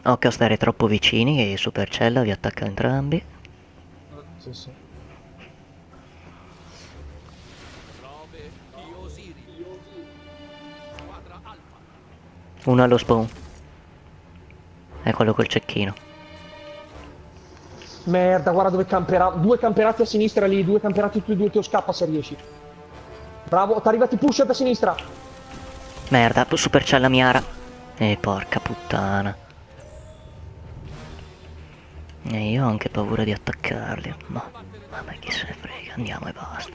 Occhio a stare troppo vicini che il supercella vi attacca entrambi. Sì, sì. Uno allo spawn. È quello col cecchino. Merda, guarda dove camperà. Due camperati a sinistra lì, due camperati tutti e due, Teo scappa se riesci. Bravo, ti arrivati push da sinistra. Merda, supercella Miara. Porca puttana. Io ho anche paura di attaccarli. Ma vabbè, chi se ne frega, andiamo e basta.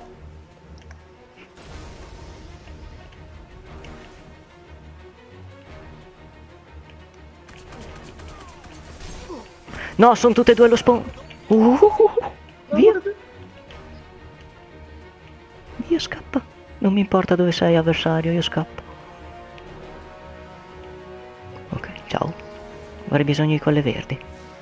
No, sono tutte e due allo spawn. Via. Via, scappa. Non mi importa dove sei, avversario, io scappo. Ok, ciao. Avrei bisogno di quelle verdi.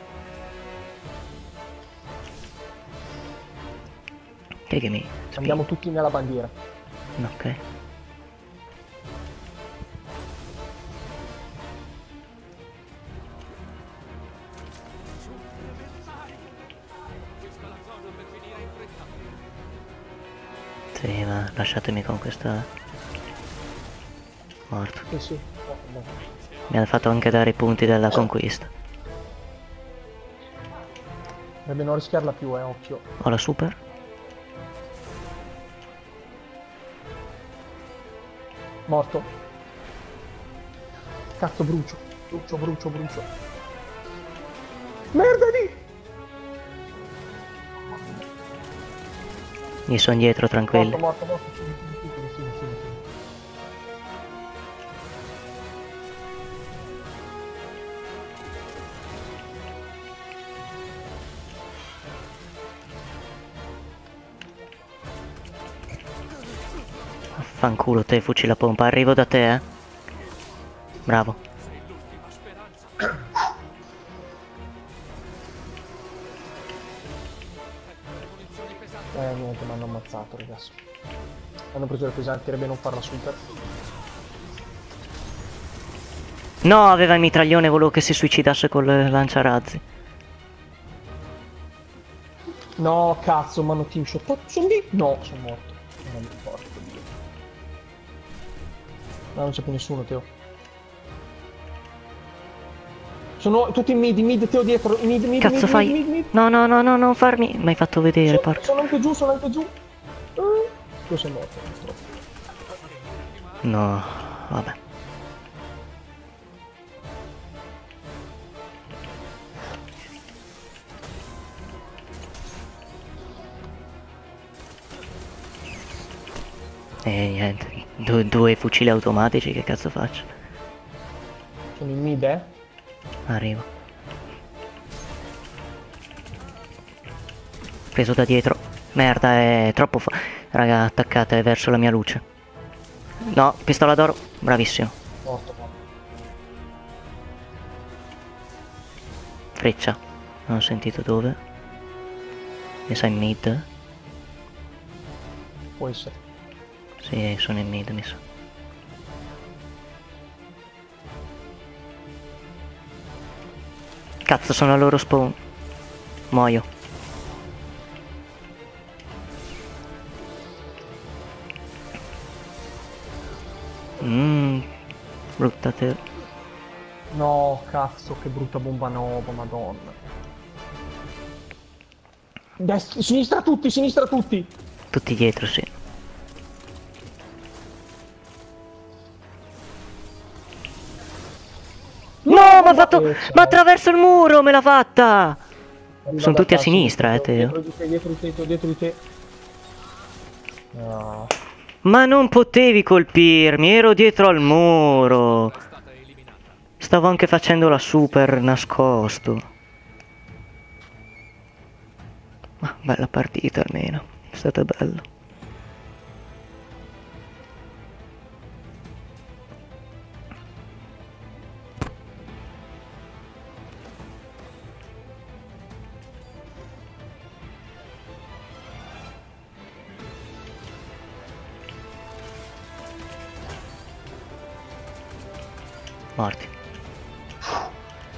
Che mi... Andiamo tutti nella bandiera. Ok. Sì, ma lasciatemi con questa... Morto. Sì, sì. Mi ha fatto anche dare i punti della conquista. Dovrebbe non rischiarla più, occhio. Ho la super. Morto. Cazzo, brucio. Brucio. Merda lì! Gli sono dietro, tranquilli. Morto. Sì. Fanculo te, fucile a pompa, arrivo da te, eh. Bravo. Niente, mi hanno ammazzato, ragazzi. Hanno preso le pesanti, dovrebbe non farla super. No, aveva il mitraglione, volevo che si suicidasse col lanciarazzi. No, cazzo, mi hanno team shot. Sono lì? No, sono morto. Non mi porco Dio. No, non c'è più nessuno, Teo. Sono tutti in mid, Teo dietro. Mid. Cazzo fai? Mid. No, non farmi. Mi hai fatto vedere, porca. Sono anche giù. Io sono morto, purtroppo. No, vabbè. Niente. Due fucili automatici, che cazzo faccio? Sono in mid, Arrivo. Preso da dietro. Merda, è troppo raga, attaccate verso la mia luce. No, pistola d'oro. Bravissimo. Morto. Freccia. Non ho sentito dove. Mi sa in mid. Può essere. Sì, sono in mid, mi sa. Cazzo, sono al loro spawn. Muoio. Brutta te. No, cazzo, che brutta bomba nuova, madonna. Sinistra tutti. Tutti dietro, sì. No, ma ha fatto... Ma attraverso il muro me l'ha fatta! Sono tutti a sinistra, Teo. Dietro di te. No. Ma non potevi colpirmi, ero dietro al muro. Stavo anche facendo la super nascosto. Ma bella partita almeno, è stata bella. Morti.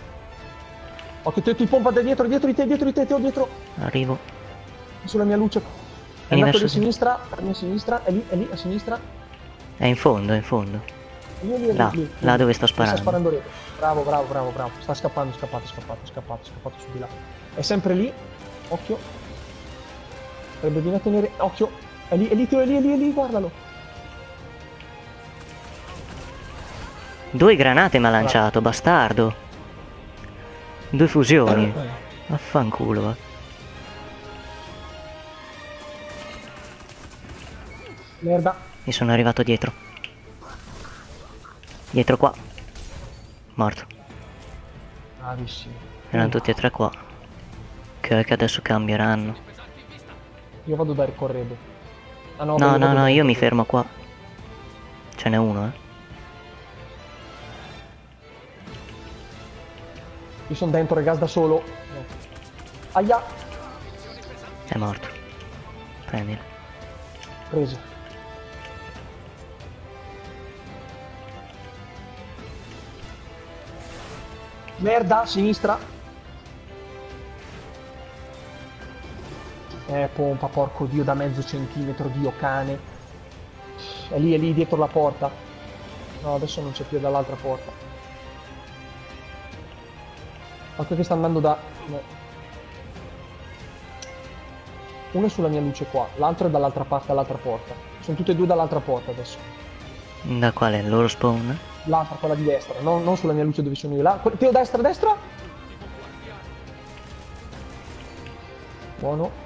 Occhio, ti pompa da dietro, dietro di te, Teo, dietro. Arrivo. Sulla mia luce. È Vieni andato verso di sinistra, a mia sinistra, è lì, a sinistra. È in fondo, è in fondo. Lì, Là, là dove sto Mi sta sparando. sparando rete. Bravo. Sta scappando, scappato su di là. È sempre lì. Occhio. Dovrebbe venire a tenere. Occhio. È lì, Teo, è lì, guardalo. 2 granate mi ha lanciato, bastardo. 2 fusioni. Vaffanculo, va. Merda. Mi sono arrivato dietro. Dietro qua. Morto. Bravissimo. Erano tutti e 3 qua. Che adesso cambieranno. Io vado da corredo. Ah, no, No, io mi fermo qua. Ce n'è uno, Io sono dentro, ragazzi, da solo. Aia. È morto. Prendilo. Preso. Merda, sinistra. Pompa, porco dio, da mezzo centimetro, dio cane. È lì, dietro la porta. No, adesso non c'è più dall'altra porta. Occhio che sta andando da... No. Uno è sulla mia luce qua, l'altro è dall'altra parte, dall'altra porta. Sono tutte e due dall'altra porta adesso. Da quale? Il loro spawn? L'altra, quella di destra, non sulla mia luce dove sono io. Là, Teo, destra! Buono.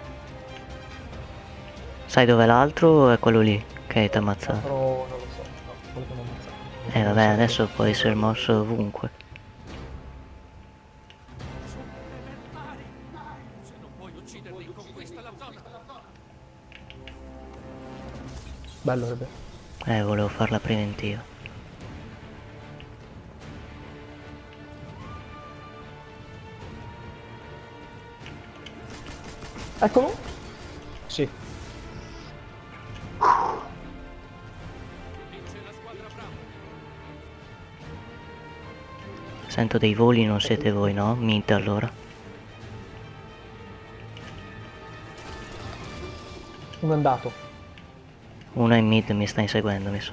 Sai dov'è l'altro o è quello lì che ti ha ammazzato? Però non lo so, no, quello che mi ha ammazzato. Vabbè, adesso può essere mosso ovunque. Bello, Rebe. Volevo farla preventiva. Eccolo. Sì. Sento dei voli, non siete voi, no? Mid allora. Uno è andato. Uno è in mid, mi sta inseguendo, mi sa.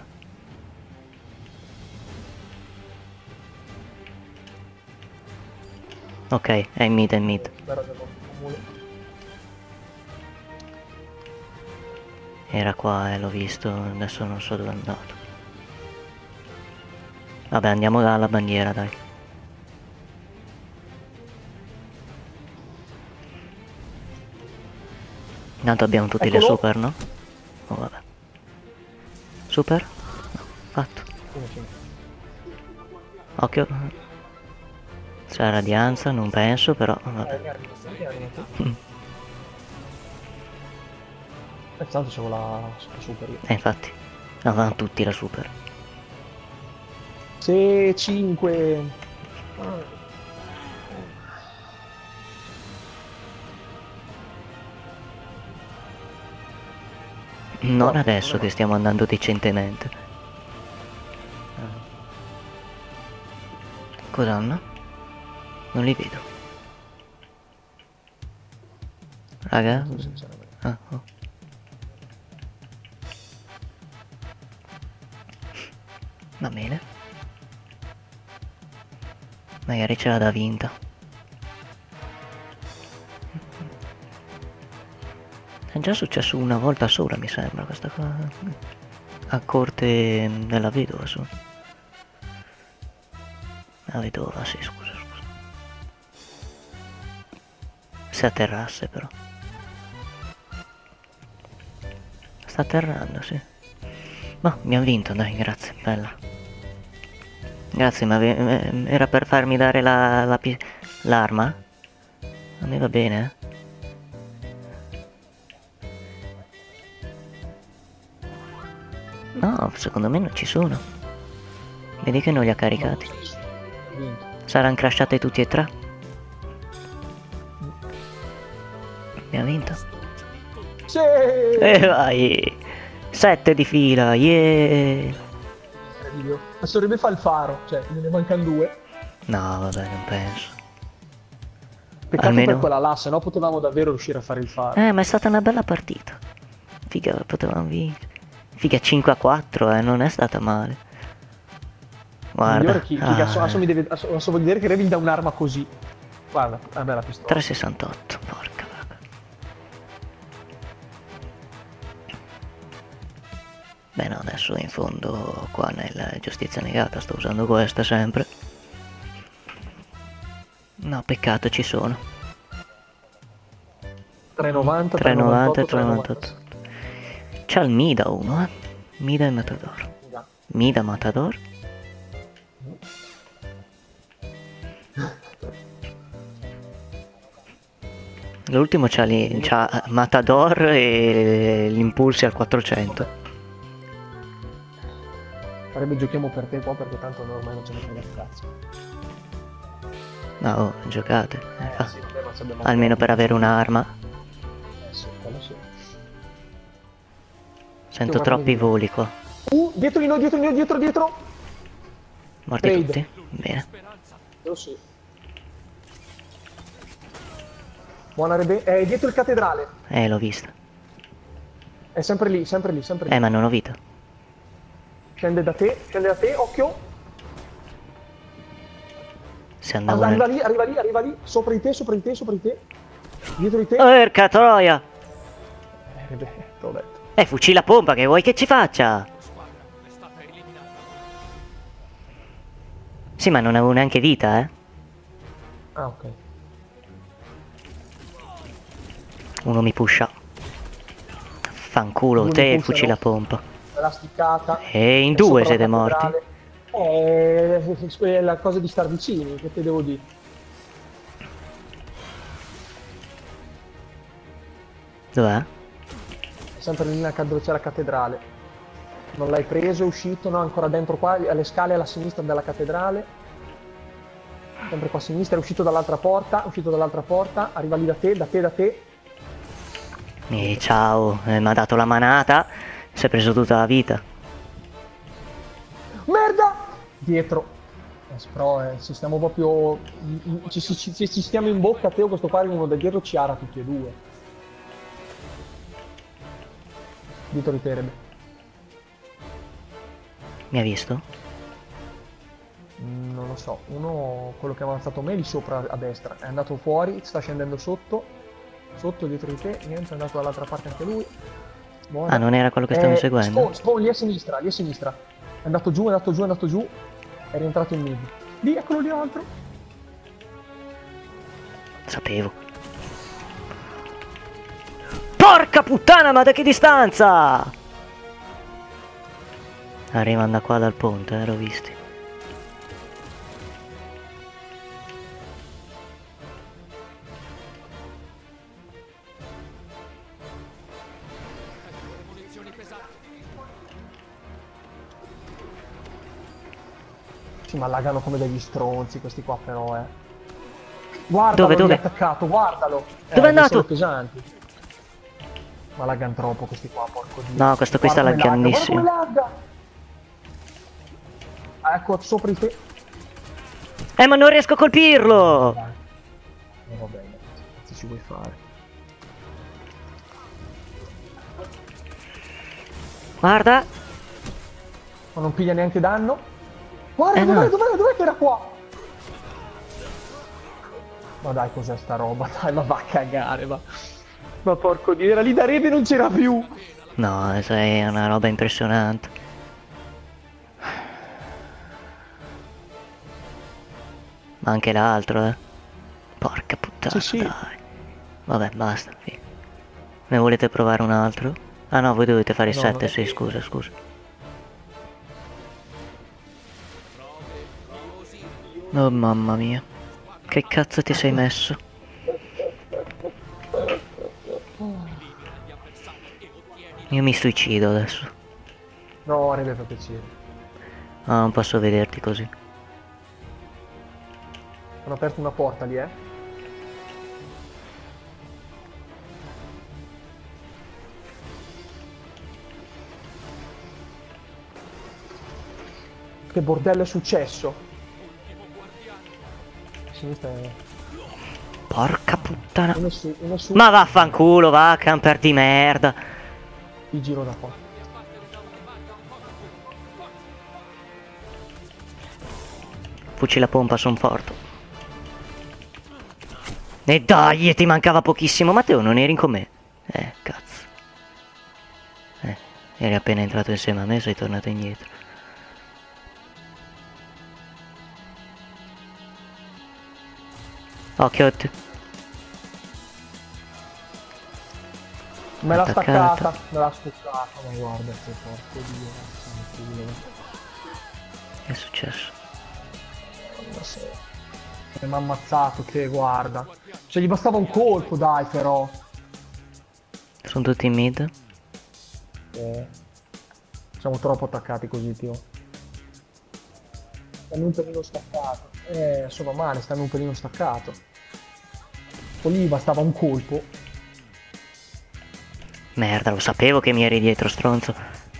Ok, è in mid. Spero che non accumuli. Era qua, l'ho visto, adesso non so dove è andato. Vabbè, andiamo dalla bandiera, dai. Intanto abbiamo tutti le Eccolo. super, no? Oh, vabbè. Super? No, fatto. Occhio. C'è radianza, non penso, però vabbè. Tanto c'avevo la super io. Infatti, avevano tutti la super. Se 5. Non adesso che stiamo andando decentemente. Cos'hanno? Non li vedo. Raga? Ah, oh. Va bene. Magari ce l'ha da vinta. È già successo una volta sola, mi sembra, questa cosa. A corte della vedova, su. La vedova, sì, scusa. Se atterrasse, però. Sta atterrando, sì. Ma mi ha vinto, dai, grazie, bella. Grazie, ma era per farmi dare l'arma? A me va bene, No, secondo me non ci sono. Vedi che non li ha caricati. Saranno crashate tutti e 3. Abbiamo vinto. Sì! E vai! 7 di fila, yeah! Adesso dovrebbe fare il faro, cioè ne mancano 2. No, vabbè, non penso. Peccato Almeno... per quella là, se no potevamo davvero riuscire a fare il faro. Ma è stata una bella partita. Figa, potevamo vincere. Figa 5-4, non è stata male. Guarda. Migliore chi adesso voglio dire che Revil dà un'arma così. Guarda, a me la pistola. 368, porca vaga. Beh no, adesso in fondo qua nella giustizia negata sto usando questa sempre. No, peccato, ci sono. 390, 390 398, 398. C'ha il Mida uno, Mida e Matador. Mida, Matador. L'ultimo c'ha Matador e l'impulsi al 400. Sarebbe giochiamo per te qua perché tanto ormai non ce ne frega il cazzo. No, oh, giocate. Sì, vabbè, ma ci abbiamo Almeno per avere un'arma. sì, quello sì. Sento troppi voli qua. Dietro di noi, dietro! Morti Trade. tutti? Bene. Quello sì. Buona Rebe. È dietro il cattedrale. L'ho vista. È sempre lì. Ma non ho vita. Scende da te, occhio. Se andavo Arriva lì, sopra di te. Dietro di te. Porca troia! Rebe, te l'ho detto. Fucila pompa, che vuoi che ci faccia? Sì, ma non avevo neanche vita, eh. Ah, ok. Uno mi pusha. Fanculo, Uno te mi e pusha, fucila no? pompa. La sticcata. E in È due sopra siete la morti. cattedrale. È la cosa di star vicini, che te devo dire. Dov'è? È sempre lì dove c'è la cattedrale. Non l'hai preso, è uscito, no, ancora dentro qua, alle scale alla sinistra della cattedrale. Sempre qua a sinistra, è uscito dall'altra porta, arriva lì da te. Ciao, mi ha dato la manata. Si è preso tutta la vita. Merda! Dietro. Però ci stiamo proprio... Ci stiamo in bocca, Teo, questo qua uno da dietro ci ara tutti e due. Dietro di te, Rebe. Mi ha visto? Non lo so, uno, quello che ha avanzato me, lì sopra a destra, è andato fuori, sta scendendo sotto, dietro di te, niente, è andato dall'altra parte anche lui. Buona. Ah, non era quello che stavo seguendo? Spawn, lì a sinistra, è andato giù, è rientrato in mid. Lì, eccolo lì altro. Sapevo. Porca puttana, ma da che distanza? Arrivano da qua dal ponte, l'ho visti. Sì, ma lagano come degli stronzi questi qua però, Guardalo, Dove? attaccato, guardalo. Dove è andato? Sono pesanti. Ma laggano troppo questi qua, porco dio. No, questo qui sta laggandissimo. Guarda come lagga! Ah, ecco, sopra di te. Ma non riesco a colpirlo! Va bene, che cazzo ci vuoi fare? Guarda! Ma non piglia neanche danno? Guarda, no. dov'è che era qua? Ma dai, cos'è sta roba? Dai, ma va a cagare, ma... Ma porco dio, era lì da Rebe e non c'era più! No, è una roba impressionante. Ma anche l'altro, Porca puttana, Sì. dai. Vabbè, basta. Ne volete provare un altro? Ah no, voi dovete fare il 7, sì, scusa. Oh mamma mia. Che cazzo ti sei messo? Io mi suicido adesso. No, Rebe, per piacere. Ah, non posso vederti così. Hanno aperto una porta lì, Che bordello è successo? A sinistra è... Porca puttana. Uno su. Ma vaffanculo, va, camper di merda. Ti giro da qua. Fucile a pompa, son forte. E dai, ti mancava pochissimo. Matteo, non eri con me? Cazzo. Eri appena entrato insieme a me, sei tornato indietro. Occhio. Me l'ha Attaccata. staccata, me l'ha sputtata, ma guarda che porco dio, vaffanculo. Che è successo? Mi ha ammazzato, che guarda. Cioè gli bastava un colpo, dai, però. Sono tutti in mid? Siamo troppo attaccati così, tio. Stanno un pelino staccato. Sono male, stanno un pelino staccato. Poi lì bastava un colpo. Merda, lo sapevo che mi eri dietro, stronzo.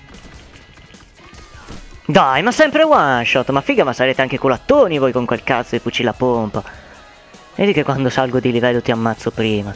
Dai, ma sempre one shot. Ma figa, ma sarete anche culattoni voi con quel cazzo di fucile a pompa. Vedi che quando salgo di livello ti ammazzo prima.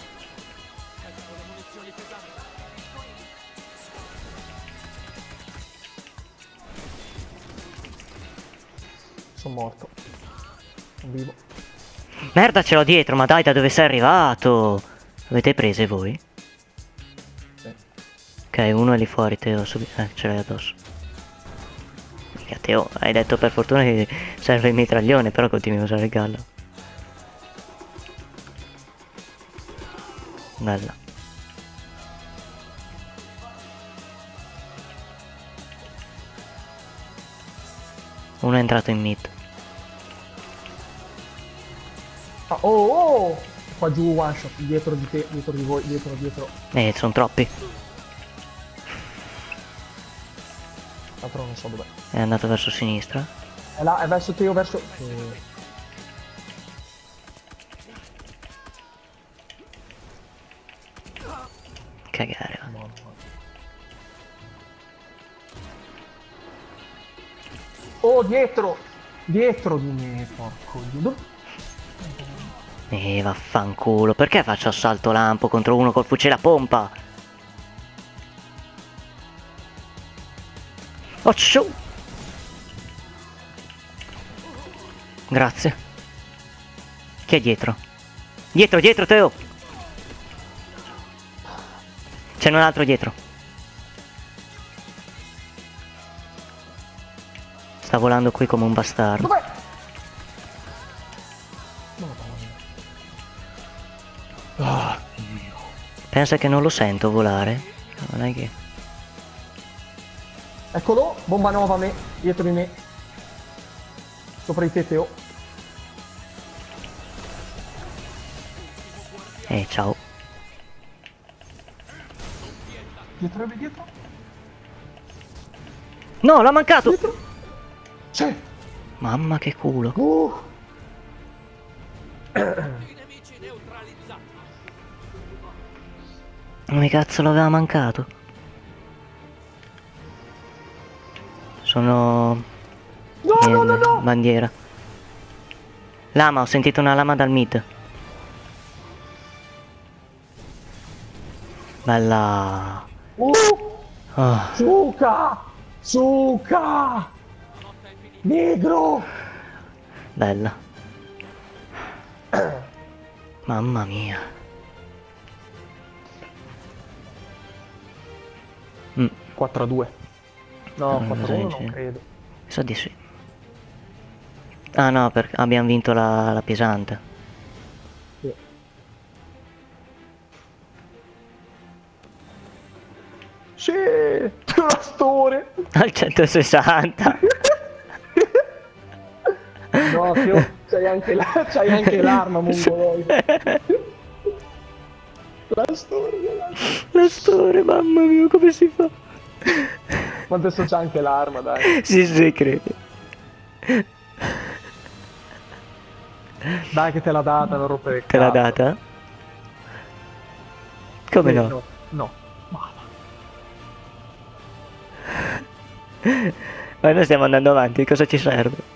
Sono morto. Sono vivo. Merda, ce l'ho dietro, ma dai, da dove sei arrivato? Avete prese voi? Sì. Ok, uno è lì fuori, Teo, subito. Ce l'hai addosso. Mica, Teo, hai detto per fortuna che serve il mitraglione, però continui a usare il gallo. Bella. Uno è entrato in mid. Ah, oh! Qua giù one shot, dietro di te, dietro di voi, dietro. Sono troppi. L'altro non so dov'è. È andato verso sinistra. È là, è verso te o verso... Cagare, va. No. Oh, dietro! Dietro di me, porco dio. Vaffanculo, perché faccio assalto lampo contro uno col fucile a pompa? Oh, ciu! Grazie. Chi è dietro? Dietro, Teo! C'è un altro dietro. Sta volando qui come un bastardo. Dov'è? Ah, Dio. Pensa che non lo sento volare? Non è che... Eccolo, bomba nuova a me, dietro di me. Sopra di te, Teo. Ciao. Dietro. No, l'ha mancato! Dietro. C'è. Mamma che culo. Come cazzo l'aveva mancato? Sono... No! Bandiera. Lama, ho sentito una lama dal mid. Bella. Oh. Suca! Negro! Bella. Mamma mia. 4-2. No, 4-1 sì. non credo. So di sì. Ah no, perché abbiamo vinto la pesante. Sì. Sì! La storia! Al 160. No, Fio, c'hai anche l'arma, mongoloide. La storia. La storia, mamma mia, come si fa? Ma adesso c'ha anche l'arma, dai. Sì, credo. Dai che te l'ha data, non rompere il Te l'ha cazzo. data? Come no? No. Ma noi stiamo andando avanti, cosa ci serve?